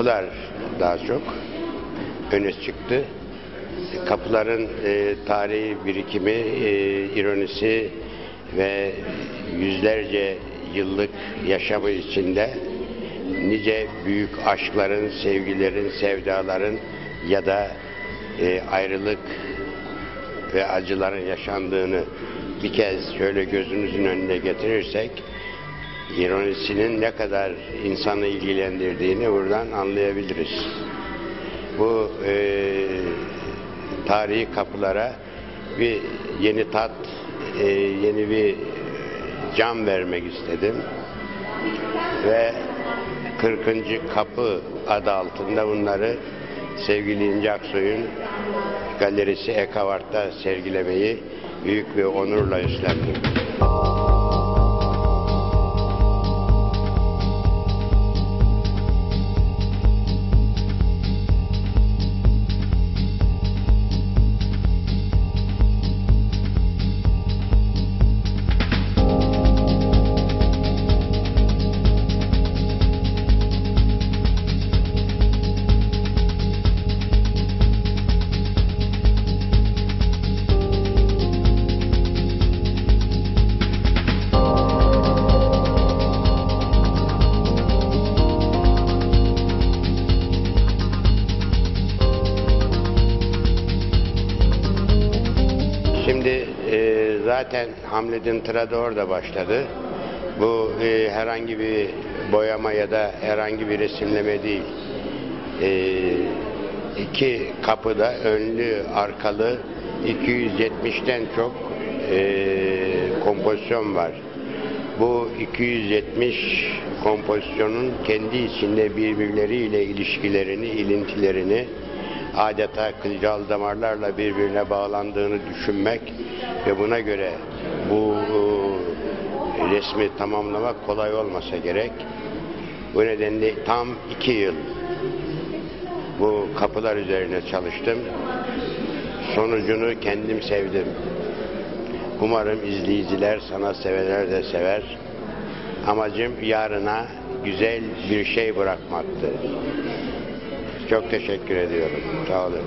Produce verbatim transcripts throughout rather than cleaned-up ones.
kapılar daha çok öne çıktı. Kapıların e, tarihi birikimi, e, ironisi ve yüzlerce yıllık yaşamı içinde nice büyük aşkların, sevgilerin, sevdaların ya da e, ayrılık ve acıların yaşandığını bir kez şöyle gözümüzün önüne getirirsek, ironisinin ne kadar insanı ilgilendirdiğini buradan anlayabiliriz. Bu e, tarihi kapılara bir yeni tat, e, yeni bir can vermek istedim. Ve kırkıncı kapı adı altında bunları sevgili İnce Aksoy'un galerisi Ekavart'ta sergilemeyi büyük bir onurla üstlendim. Şimdi e, zaten Hamlet'in tiradı orada başladı. Bu e, herhangi bir boyama ya da herhangi bir resimleme değil. E, iki kapıda önlü, arkalı iki yüz yetmişten çok e, kompozisyon var. Bu iki yüz yetmiş kompozisyonun kendi içinde birbirleriyle ilişkilerini, ilintilerini, adeta kılcal damarlarla birbirine bağlandığını düşünmek ve buna göre bu resmi tamamlamak kolay olmasa gerek. Bu nedenle tam iki yıl bu kapılar üzerine çalıştım. Sonucunu kendim sevdim. Umarım izleyiciler, sanatseverler de sever. Amacım yarına güzel bir şey bırakmaktı. Çok teşekkür ediyorum. Sağ olun.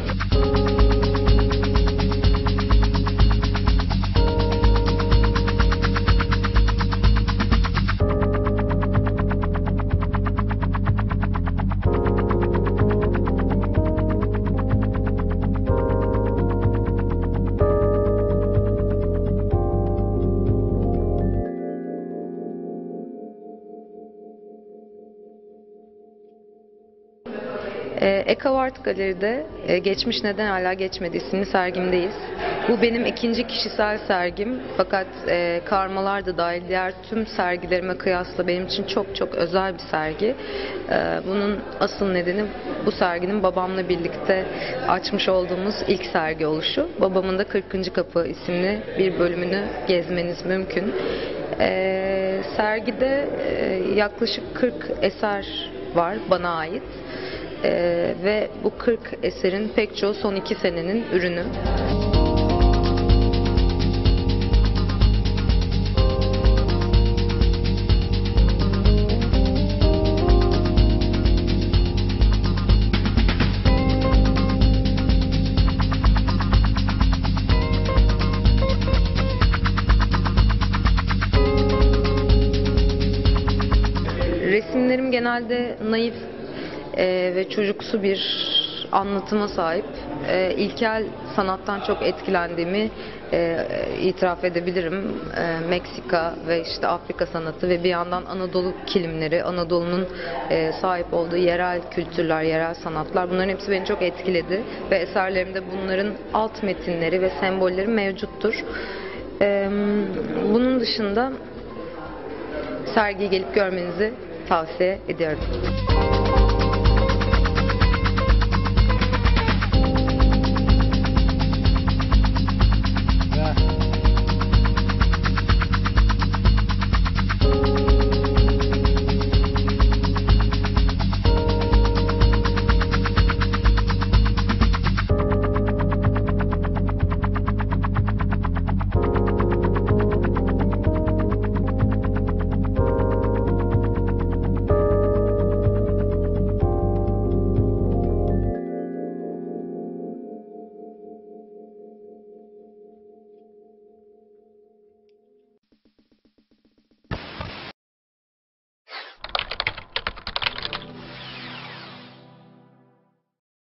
Ekavart Galeri'de Geçmiş Neden Hala Geçmedi isimli sergimdeyiz. Bu benim ikinci kişisel sergim, fakat e, karmalar da dahil diğer tüm sergilerime kıyasla benim için çok çok özel bir sergi. E, bunun asıl nedeni bu serginin babamla birlikte açmış olduğumuz ilk sergi oluşu. Babamın da kırkıncı Kapı isimli bir bölümünü gezmeniz mümkün. E, sergide e, yaklaşık kırk eser var bana ait. Ee, ve bu kırk eserin pek çoğu son iki senenin ürünü. Resimlerim genelde naif Ee, ve çocuksu bir anlatıma sahip. Ee, ilkel sanattan çok etkilendiğimi e, itiraf edebilirim. Ee, Meksika ve işte Afrika sanatı ve bir yandan Anadolu kilimleri, Anadolu'nun e, sahip olduğu yerel kültürler, yerel sanatlar, bunların hepsi beni çok etkiledi ve eserlerimde bunların alt metinleri ve sembolleri mevcuttur. Ee, bunun dışında sergiyi gelip görmenizi tavsiye ediyorum.